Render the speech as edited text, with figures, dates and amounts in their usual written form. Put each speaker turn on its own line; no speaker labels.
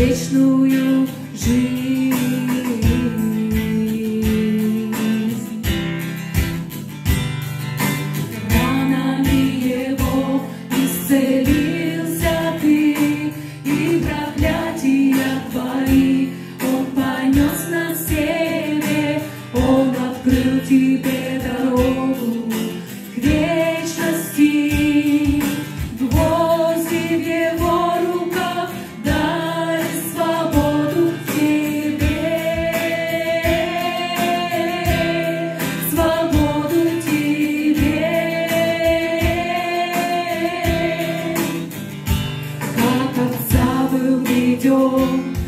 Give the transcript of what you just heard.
вечную жизнь. Ранами Его исцелился ты, и проклятия твои Он понес на себе. Он открыл тебе дорогу к вечности. Гвозди в Его руках дали свободу тебе, свободу тебе. Как отца был веден